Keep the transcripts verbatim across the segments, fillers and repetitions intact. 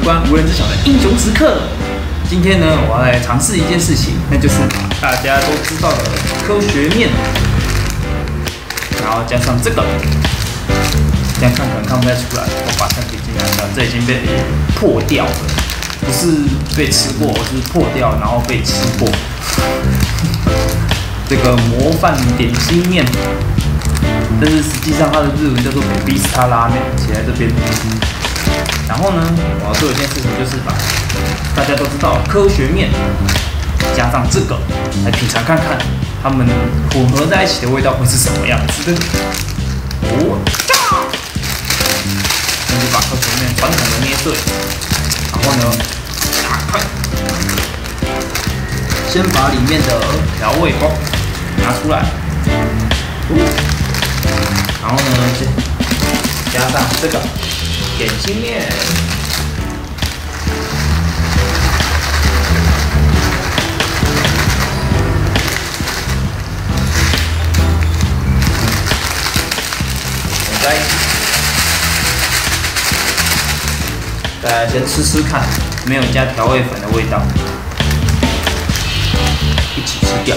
关无人知晓的英雄时刻。今天呢，我要来尝试一件事情，那就是大家都知道的科学面，然后加上这个，这样看可能看不太出来，我把橡皮筋拿掉，这已经被破掉了，不是被吃过，而是破掉然后被吃过。这个模范点心面，但是实际上它的日文叫做 baby star 拉面，写在这边。然后呢，我要做一件事情，就是把大家都知道科学面加上这个来品尝看看，它们混合在一起的味道会是什么样子的。哦，那就把科学面传统的捏碎，然后呢，打开，先把里面的调味包拿出来，然后呢，加上这个点心面。在一起，大家先吃吃看，没有加调味粉的味道，一起吃掉。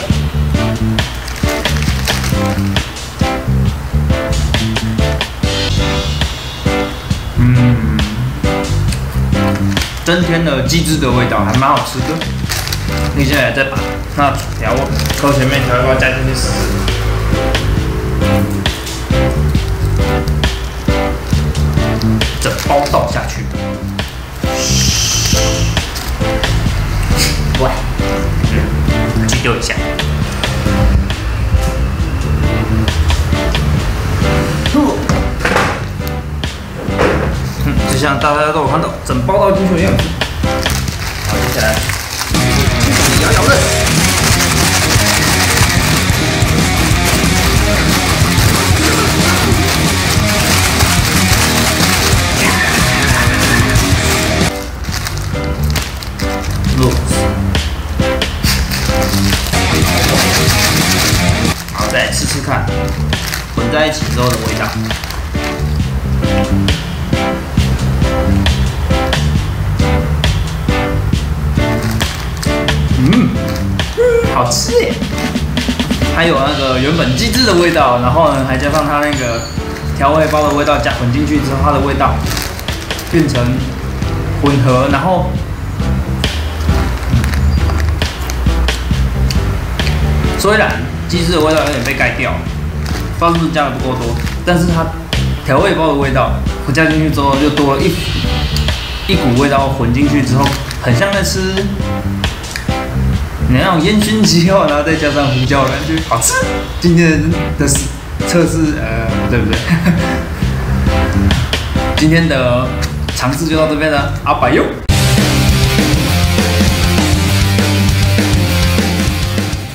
嗯，增添了鸡汁的味道，还蛮好吃的。接下来再把那调科学面调味包加进去试试。整包倒下去，喂，嗯，去丢一下。嗯，就像大家都有看到，整包倒进去的样子。好，接下来摇摇刃。好，再来吃吃看，混在一起之后的味道。嗯，好吃耶！还有那个原本鸡汁的味道，然后呢，还加上它那个调味包的味道，加混进去之后，它的味道变成混合，然后。虽然鸡汁的味道有点被盖掉，不知道是不是加的不够多，但是它调味包的味道，我加进去之后就多了一一股味道混进去之后，很像在吃那种烟熏鸡肉，然后再加上胡椒的感觉，好吃。今天的测试，呃，对不对？今天的尝试就到这边了，阿百哟。